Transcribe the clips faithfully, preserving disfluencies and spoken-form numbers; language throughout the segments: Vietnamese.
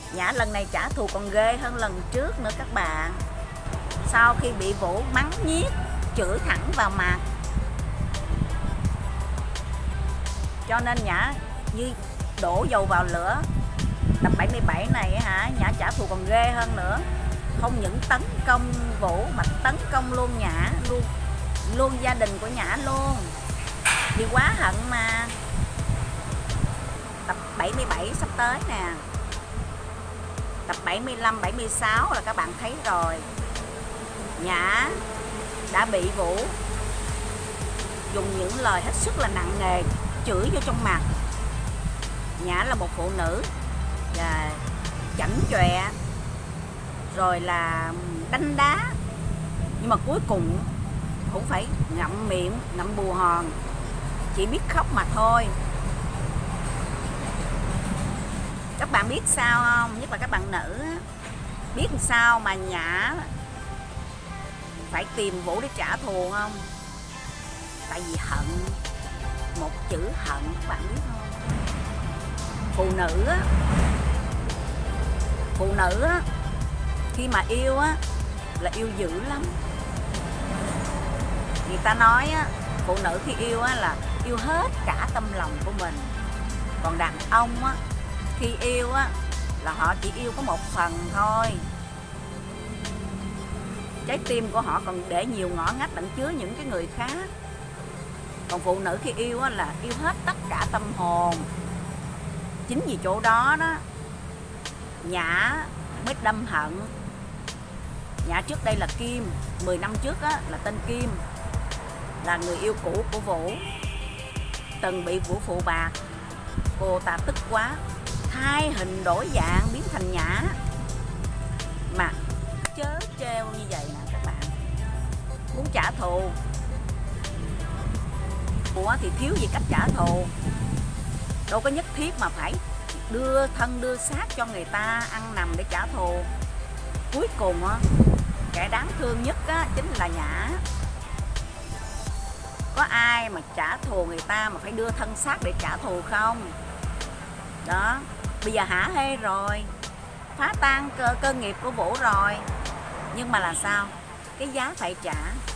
Nhã lần này trả thù còn ghê hơn lần trước nữa các bạn. Sau khi bị Vũ mắng nhiếc, chửi thẳng vào mặt, cho nên Nhã như đổ dầu vào lửa. Tập bảy mươi bảy này hả, Nhã trả thù còn ghê hơn nữa. Không những tấn công Vũ mà tấn công luôn Nhã, luôn luôn gia đình của Nhã luôn, vì quá hận mà. Tập bảy mươi bảy sắp tới nè, tập bảy mươi lăm, bảy mươi sáu là các bạn thấy rồi. Nhã đã bị Vũ dùng những lời hết sức là nặng nề chửi vô trong mặt. Nhã là một phụ nữ và chảnh chọe, rồi là đánh đá, nhưng mà cuối cùng cũng phải ngậm miệng, ngậm bù hòn, chỉ biết khóc mà thôi. Các bạn biết sao không, nhất là các bạn nữ, biết sao mà Nhã phải tìm Vũ để trả thù không? Tại vì hận, một chữ hận, các bạn biết không? Phụ nữ á, phụ nữ á, khi mà yêu á là yêu dữ lắm. Người ta nói á, phụ nữ khi yêu á là yêu hết cả tâm lòng của mình. Còn đàn ông á, khi yêu á là họ chỉ yêu có một phần thôi. Trái tim của họ còn để nhiều ngõ ngách ẩn chứa những cái người khác. Còn phụ nữ khi yêu á là yêu hết tất cả tâm hồn. Chính vì chỗ đó đó Nhã mới đâm hận. Nhã trước đây là Kim, mười năm trước á, là tên Kim, là người yêu cũ của Vũ, từng bị Vũ phụ bạc. Cô ta tức quá, thay hình đổi dạng biến thành Nhã. Mà chớ trêu như vậy nè các bạn, muốn trả thù Ủa thì thiếu gì cách trả thù, đâu có nhất thiết mà phải đưa thân đưa xác cho người ta ăn nằm để trả thù. Cuối cùng á, kẻ đáng thương nhất á, chính là Nhã. Có ai mà trả thù người ta mà phải đưa thân xác để trả thù không? Đó, bây giờ hả hê rồi, phá tan cơ, cơ nghiệp của Vũ rồi. Nhưng mà là sao? Cái giá phải trả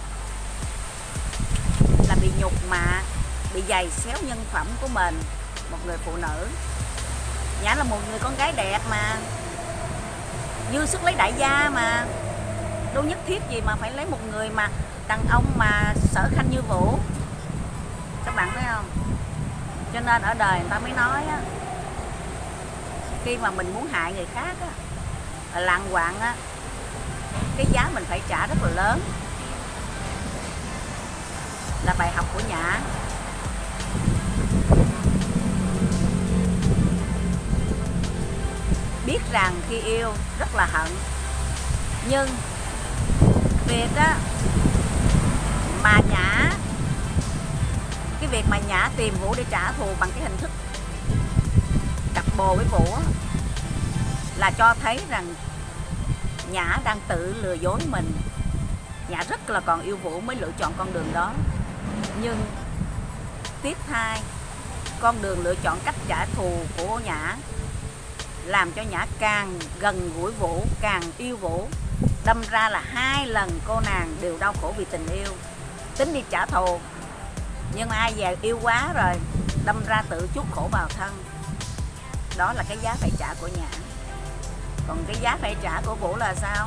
là bị nhục mạ, bị giày xéo nhân phẩm của mình. Một người phụ nữ, Nhã là một người con gái đẹp mà, dư sức lấy đại gia mà, đâu nhất thiết gì mà phải lấy một người mà đàn ông mà sở khanh như Vũ. Các bạn thấy không? Cho nên ở đời người ta mới nói á, khi mà mình muốn hại người khác á, lạng quạng á, cái giá mình phải trả rất là lớn. Là bài học của Nhã. Biết rằng khi yêu rất là hận, nhưng việc á mà Nhã, cái việc mà Nhã tìm Vũ để trả thù bằng cái hình thức cặp bồ với Vũ á, là cho thấy rằng Nhã đang tự lừa dối mình. Nhã rất là còn yêu Vũ mới lựa chọn con đường đó. Nhưng tiếc thay, con đường lựa chọn cách trả thù của Nhã làm cho Nhã càng gần gũi Vũ, càng yêu Vũ. Đâm ra là hai lần cô nàng đều đau khổ vì tình yêu, tính đi trả thù. Nhưng mà ai về yêu quá rồi, đâm ra tự chuốc khổ vào thân. Đó là cái giá phải trả của Nhã. Còn cái giá phải trả của Vũ là sao?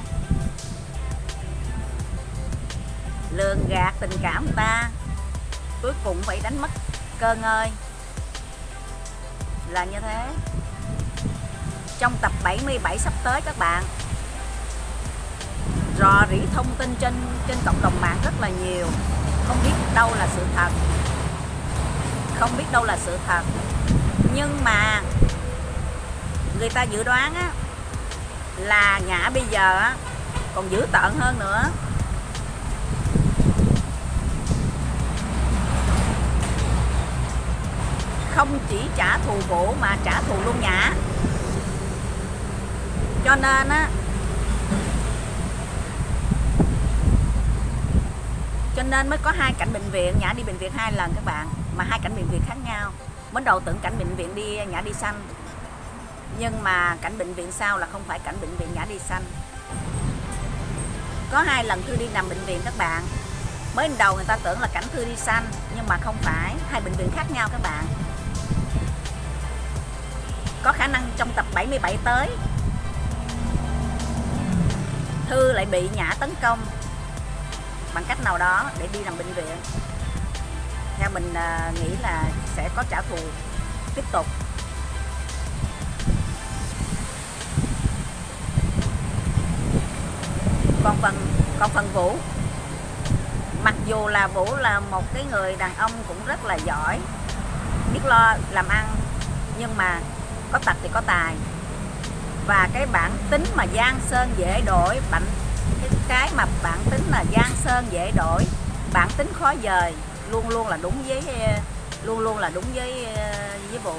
Lường gạt tình cảm người ta, cuối cùng phải đánh mất cơ ngơi. Là như thế. Trong tập bảy mươi bảy sắp tới các bạn, rò rỉ thông tin trên trên cộng đồng mạng rất là nhiều, không biết đâu là sự thật, không biết đâu là sự thật. Nhưng mà người ta dự đoán á, là Nhã bây giờ á, còn dữ tợn hơn nữa. Không chỉ trả thù Vũ mà trả thù luôn Nhã. Cho nên á, cho nên mới có hai cảnh bệnh viện. Nhã đi bệnh viện hai lần các bạn, mà hai cảnh bệnh viện khác nhau. Mới đầu tưởng cảnh bệnh viện đi Nhã đi xanh, Nhưng mà cảnh bệnh viện sau là không phải cảnh bệnh viện Nhã đi xanh. Có hai lần Thư đi nằm bệnh viện các bạn. Mới đầu người ta tưởng là cảnh Thư đi xanh, nhưng mà không phải, hai bệnh viện khác nhau các bạn. Có khả năng trong tập bảy mươi bảy tới Thư lại bị Nhã tấn công bằng cách nào đó để đi nằm bệnh viện. Theo mình uh, nghĩ là sẽ có trả thù tiếp tục. Còn phần còn phần Vũ, mặc dù là Vũ là một cái người đàn ông cũng rất là giỏi, biết lo làm ăn, nhưng mà có tật thì có tài. Và cái bản tính mà giang sơn dễ đổi, bản cái, cái mà bản tính là giang sơn dễ đổi, bản tính khó dời, luôn luôn là đúng với luôn luôn là đúng với với Vũ.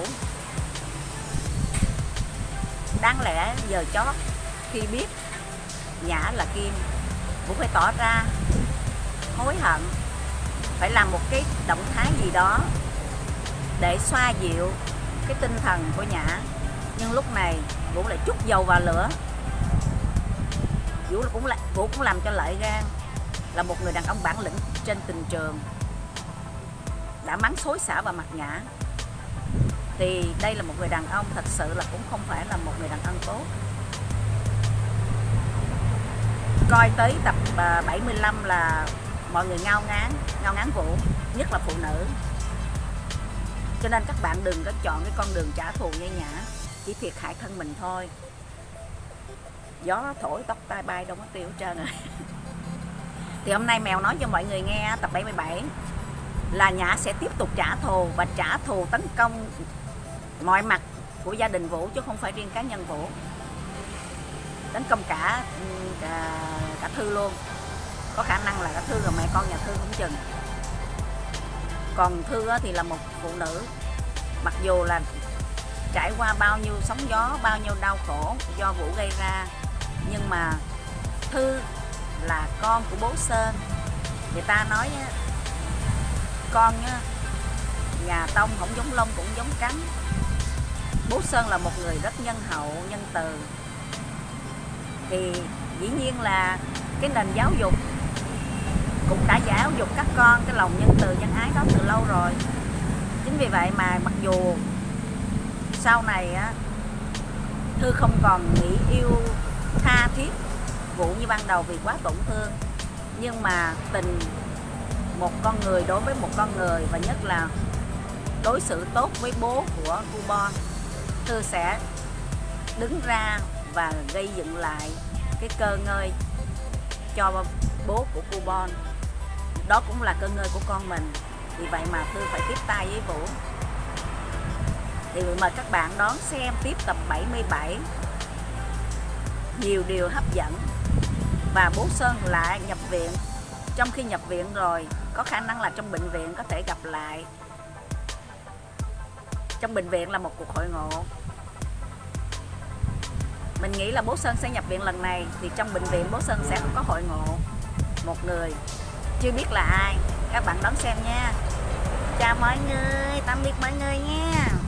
Đáng lẽ giờ chót khi biết Nhã là Kim, Vũ phải tỏ ra hối hận, phải làm một cái động thái gì đó để xoa dịu cái tinh thần của Nhã. Nhưng lúc này Vũ lại trút dầu vào lửa. Vũ cũng là Vũ cũng làm cho Lợi gan, là một người đàn ông bản lĩnh trên tình trường, đã mắng xối xả vào mặt Nhã. Thì đây là một người đàn ông thật sự là cũng không phải là một người đàn ông tốt. Coi tới tập bảy mươi lăm là mọi người ngao ngán, ngao ngán Vũ, nhất là phụ nữ. Cho nên các bạn đừng có chọn cái con đường trả thù như Nhã, chỉ thiệt hại thân mình thôi. Gió thổi tóc tai bay đâu có tiêu hết trơn rồi. Thì hôm nay Mèo nói cho mọi người nghe tập bảy mươi bảy là Nhã sẽ tiếp tục trả thù, và trả thù tấn công mọi mặt của gia đình Vũ, chứ không phải riêng cá nhân Vũ. Tấn công cả cả, cả Thư luôn. Có khả năng là cả Thư và mẹ con nhà Thư cũng chừng. Còn Thư thì là một phụ nữ, mặc dù là trải qua bao nhiêu sóng gió, bao nhiêu đau khổ do Vũ gây ra, nhưng mà Thư là con của bố Sơn. Người ta nói con nhà Tông không giống lông cũng giống cánh. Bố Sơn là một người rất nhân hậu, nhân từ. Thì dĩ nhiên là cái nền giáo dục cũng đã giáo dục các con cái lòng nhân từ, nhân ái đó từ lâu rồi. Chính vì vậy mà mặc dù sau này á, Thư không còn nghĩ yêu tha thiết Vũ như ban đầu vì quá tổn thương, nhưng mà tình một con người đối với một con người, và nhất là đối xử tốt với bố của Cu Bon, Thư sẽ đứng ra và gây dựng lại cái cơ ngơi cho bố của Cu Bon. Đó cũng là cơ ngơi của con mình. Vì vậy mà Thư phải tiếp tay với Vũ. Thì mời các bạn đón xem tiếp tập bảy mươi bảy. Nhiều điều hấp dẫn. Và bố Sơn lại nhập viện. Trong khi nhập viện rồi, có khả năng là trong bệnh viện có thể gặp lại. Trong bệnh viện là một cuộc hội ngộ. Mình nghĩ là bố Sơn sẽ nhập viện lần này, thì trong bệnh viện bố Sơn sẽ có hội ngộ một người, chưa biết là ai. Các bạn đón xem nha. Chào mọi người, tạm biệt mọi người nha.